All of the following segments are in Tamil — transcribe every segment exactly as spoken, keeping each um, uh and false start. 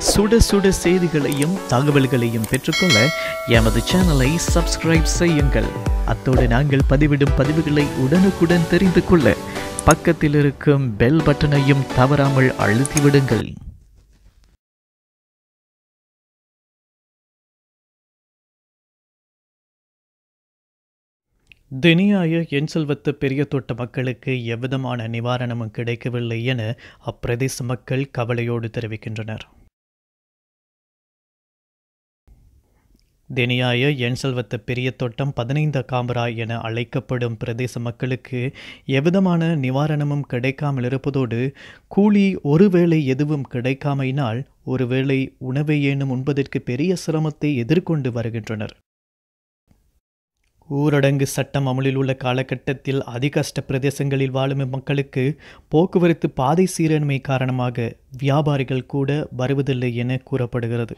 சுட சுட செய்திகளையும் தகவல்களையும் பெற்றுக்கொள்ள எமது சேனலை சப்ஸ்கிரைப் செய்யுங்கள். அத்தோடு நாங்கள் பதிவிடும் பதிவுகளை உடனுக்குடன் தெரிந்து கொள்ள பக்கத்தில் இருக்கும் பெல் பட்டனையும் தவறாமல் அழுத்திவிடுங்கள். தினியாய என்செல்வத்து பெரிய தோட்ட மக்களுக்கு எவ்விதமான நிவாரணமும் கிடைக்கவில்லை என அப்பிரதேச மக்கள் கவலையோடு தெரிவிக்கின்றனர். தினியாய என்செல்வத்து பெரிய தோட்டம் பதினைந்து காம்பராய் என அழைக்கப்படும் பிரதேச மக்களுக்கு எவ்விதமான நிவாரணமும் கிடைக்காமல் இருப்பதோடு கூலி ஒருவேளை எதுவும் கிடைக்காமையினால் ஒருவேளை உணவை ஏனும் உண்பதற்கு பெரிய சிரமத்தை எதிர்கொண்டு வருகின்றனர். ஊரடங்கு சட்டம் அமலில் உள்ள காலகட்டத்தில் அதிகஷ்ட பிரதேசங்களில் வாழும் மக்களுக்கு போக்குவரத்து பாதை சீரமைமை காரணமாக வியாபாரிகள் கூட வருவதில்லை என கூறப்படுகிறது.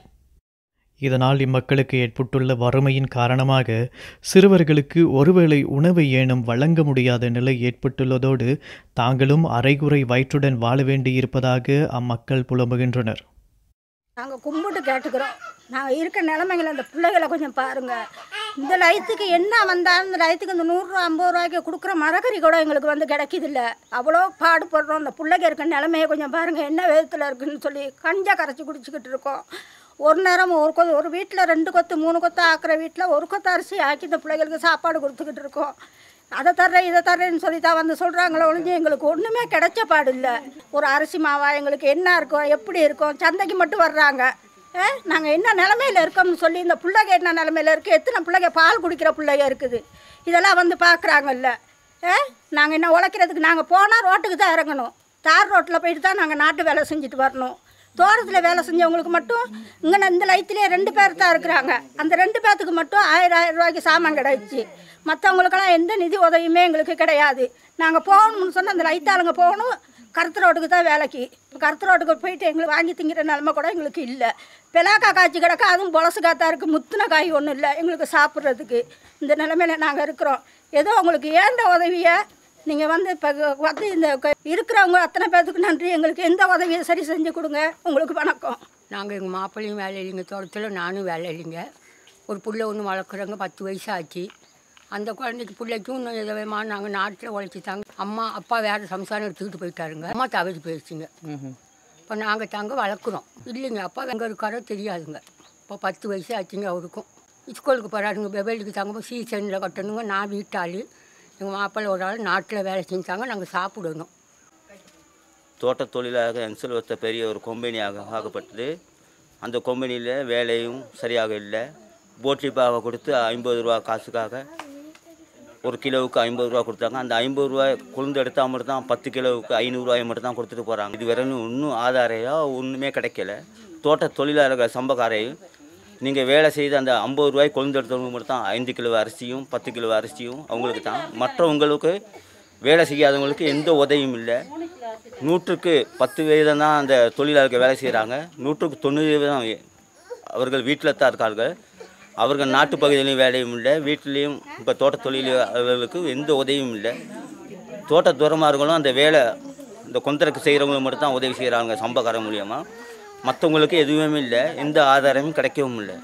இதனால் இம்மக்களுக்கு ஏற்பட்டுள்ள வறுமையின் காரணமாக சிறுவர்களுக்கு ஒருவேளை உணவை ஏனும் வழங்க முடியாத நிலை ஏற்பட்டுள்ளதோடு தாங்களும் அரைகுறை வயிற்றுடன் வாழ வேண்டியிருப்பதாக அம்மக்கள் புலம்புகின்றனர். நாங்கள் கும்பிட்டு கேட்டுக்கிறோம். நாங்கள் இருக்க நிலைமைகளை அந்த பிள்ளைகளை கொஞ்சம் பாருங்கள். இந்த லயத்துக்கு என்ன வந்தாலும் இந்த லயத்துக்கு இந்த நூறுரூவா ஐம்பது ரூபாய்க்கு கொடுக்குற மரக்கறி கூட எங்களுக்கு வந்து கிடைக்கிதில்ல. அவ்வளோ பாடுபடுறோம். அந்த பிள்ளைங்க இருக்க நிலைமையை கொஞ்சம் பாருங்கள், என்ன விதத்தில் இருக்குதுன்னு சொல்லி கஞ்சா கரைச்சி குடிச்சிக்கிட்டு இருக்கோம். ஒரு நேரம் ஒரு கொ ஒரு வீட்டில் ரெண்டு கொத்து மூணு கொத்து ஆக்கிற வீட்டில் ஒரு கொத்து அரிசி ஆக்கி இந்த பிள்ளைகளுக்கு சாப்பாடு கொடுத்துக்கிட்டு இருக்கோம். அதை தர்றேன் இதை தர்றேன்னு சொல்லி தான் வந்து சொல்கிறாங்களே ஒழிஞ்சு எங்களுக்கு ஒன்றுமே கிடைச்ச பாடு இல்லை. ஒரு அரிசி மாவா எங்களுக்கு என்ன இருக்கும் எப்படி இருக்கும், சந்தைக்கு மட்டும் வர்றாங்க. நாங்கள் என்ன நிலமையில் இருக்கோம்னு சொல்லி இந்த பிள்ளைங்க என்ன நிலமையில் இருக்குது, எத்தனை பிள்ளைங்க பால் குடிக்கிற பிள்ளைங்க இருக்குது, இதெல்லாம் வந்து பார்க்குறாங்கல்ல. நாங்கள் என்ன உழைக்கிறதுக்கு நாங்கள் போனால் ரோட்டுக்கு தான் இறங்கணும். தார் ரோட்டில் போயிட்டு தான் நாங்கள் நாட்டு வேலை செஞ்சுட்டு வரணும். தோட்டத்தில் வேலை செஞ்சவங்களுக்கு மட்டும் இங்கே இந்த லைத்திலே ரெண்டு பேர் தான் இருக்கிறாங்க. அந்த ரெண்டு பேர்த்துக்கு மட்டும் ஆயிரம் ஆயிரம் ரூபாய்க்கு சாமான் கிடச்சி. மற்றவங்களுக்கெல்லாம் எந்த நிதி உதவியுமே எங்களுக்கு கிடையாது. நாங்கள் போகணும்னு சொன்னால் அந்த லைத்தாளுங்க போகணும், கருத்து ரோட்டுக்கு தான் வேலைக்கு. இப்போ கருத்து ரோட்டுக்கு போயிட்டு எங்களுக்கு வாங்கி திங்கிற நிலமை கூட எங்களுக்கு இல்லை. பிளாக்கா காய்ச்சி கிடக்க, அதுவும் பொலசு காத்தா இருக்குது, முத்தின காய் ஒன்றும் இல்லை எங்களுக்கு சாப்பிட்றதுக்கு. இந்த நிலைமையில நாங்கள் இருக்கிறோம். ஏதோ உங்களுக்கு ஏண்ட உதவியை நீங்கள் வந்து இப்போ வந்து இந்த இருக்கிறவங்க அத்தனை பேர்த்துக்கு நன்றி. எங்களுக்கு எந்த உதவியை சரி செஞ்சு கொடுங்க. உங்களுக்கு வணக்கம். நாங்கள் எங்கள் மாப்பிள்ளையும் வேலை இல்லைங்க, தோட்டத்தில் நானும் வேலை இல்லைங்க. ஒரு பிள்ளை ஒன்று வளர்க்குறோங்க, பத்து வயசு ஆச்சு. அந்த குழந்தைக்கு பிள்ளைக்கும் இன்னும் எதவிதமா நாங்கள் நாட்டில் உழைச்சித்தாங்க. அம்மா அப்பா வேறு சம்சாரம் எடுத்துக்கிட்டு போயிட்டாருங்க. அம்மா தவறி போயிடுச்சுங்க. இப்போ நாங்கள் தாங்க வளர்க்குறோம். இல்லைங்க அப்பா எங்கே இருக்காரோ தெரியாதுங்க. இப்போ பத்து வயசு ஆச்சுங்க அவருக்கும். ஸ்கூலுக்கு போகிறாருங்க, வெபேலுக்கு தாங்க சீசனில் கட்டணுங்க. நான் வீட்டாள், எங்கள் மாப்பிள்ளை ஒரு ஆள் நாட்டில் வேலை செஞ்சாங்க. நாங்கள் சாப்பிடணும். தோட்ட தொழிலாக என்செல்வத்தை பெரிய ஒரு கம்பெனியாக ஆகப்பட்டது. அந்த கம்பெனியில் வேலையும் சரியாக இல்லை. போட்லிப்பாக கொடுத்து ஐம்பது ரூபா காசுக்காக ஒரு கிலோவுக்கு ஐம்பது ரூபா கொடுத்தாங்க. அந்த ஐம்பது ரூபாய் கொழுந்து எடுத்தால் மட்டும் தான் பத்து கிலோவுக்கு ஐநூறுரூவாயை மட்டும் தான் கொடுத்துட்டு போகிறாங்க. இது வரையும் இன்னும் ஆதாரையாக ஒன்றுமே கிடைக்கல. தோட்ட தொழிலாளர்கள் சம்பக்காரையும் நீங்கள் வேலை செய்து அந்த ஐம்பது ரூபாய் கொழுந்து எடுத்தவங்க மட்டும் தான் ஐந்து கிலோ அரிசியும் பத்து கிலோ அரிசியும் அவங்களுக்கு தான். மற்றவங்களுக்கு வேலை செய்யாதவங்களுக்கு எந்த உதவியும் இல்லை. நூற்றுக்கு பத்து வீதம் தான் அந்த தொழிலாளர்கள் வேலை செய்கிறாங்க. நூற்றுக்கு தொண்ணூறு வீதம் அவர்கள் வீட்டில் தான் இருக்கார்கள். அவர்கள் நாட்டு பகுதியிலையும் வேலையும் இல்லை, வீட்டிலையும் இப்போ தோட்ட தொழிலாளர்களுக்கு எந்த உதவியும் இல்லை. தோட்ட துறமார்களும் அந்த வேலை இந்த கொந்தருக்கு செய்கிறவங்களுக்கு மட்டும் தான் உதவி செய்கிறாங்க சம்பக்காரன் மூலியமாக. மற்றவங்களுக்கு எதுவுமே இல்லை, எந்த ஆதாரமும் கிடைக்கவும் இல்லை.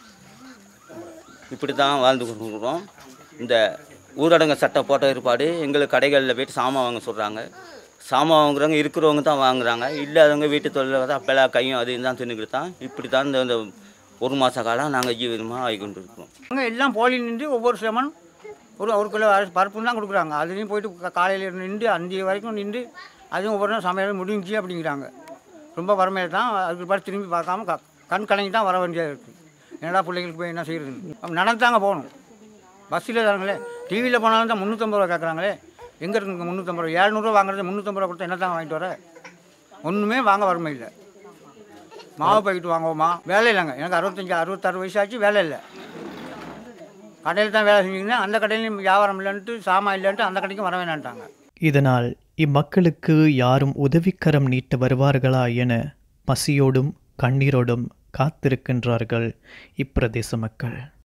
இப்படி தான் வாழ்ந்து கொண்டிருக்கிறோம். இந்த ஊரடங்கு சட்டம் போட்ட ஏற்பாடு எங்களுக்கு கடைகளில் போய்ட்டு சாமான் வாங்க சொல்கிறாங்க. சாமான் வாங்குறவங்க இருக்கிறவங்க தான் வாங்குறாங்க, இல்லாதவங்க வீட்டு தொழிலாக தான் அப்பெல்லாம் கையும் அது தான் தின்னுக்கிட்டு தான். இப்படி தான் இந்த ஒரு மாத காலம் நாங்கள் ஜீவிதமாக ஆகி கொண்டு இருக்கிறோம். அங்கே எல்லாம் போலி நின்று ஒவ்வொரு செமன் ஒரு ஒரு கிலோ பருப்புன்னு தான் கொடுக்குறாங்க. அதுலேயும் போயிட்டு காலையில் நின்று அஞ்சு வரைக்கும் நின்று அதுவும் ஒவ்வொரு நாள் சமையல் முடிஞ்சு அப்படிங்கிறாங்க. ரொம்ப வறுமையில் தான். அதுக்கு பார்த்து திரும்பி பார்க்காம க கண் கலங்கி தான் வர வேண்டியதாக இருக்குது. என்னடா பிள்ளைங்களுக்கு போய் என்ன செய்கிறது, நடந்து தாங்க போகணும். பஸ்ஸில் தாங்களே, டிவியில் போனாலும் தான் முந்நூற்றம்பது ரூபா கேட்குறாங்களே. எங்கே இருக்குங்க முந்நூற்றம்பது ரூபா? ஏழ்நூறுவா வாங்குறது முந்நூற்றம்பது ரூபா கொடுத்தா என்ன தாங்க வாங்கிட்டு வர? ஒன்றுமே வாங்க வறுமை இல்லை. மாவு பாக்கெட்டு வாங்குவோமா? வேலை இல்லைங்க. எனக்கு அறுபத்தஞ்சி அறுபத்தாறு வயசு ஆச்சு, வேலை இல்லை. கடையில் தான் வேலை செஞ்சுங்கன்னா அந்த கடையிலையும் வியாபாரம் இல்லைன்ட்டு சாமான் இல்லைன்ட்டு அந்த கடைக்கும் வர வேணான்ட்டாங்க. இதனால் இம்மக்களுக்கு யாரும் உதவிக்கரம் நீட்ட வருவார்களா என பசியோடும் கண்ணீரோடும் காத்திருக்கின்றார்கள் இப்பிரதேச மக்கள்.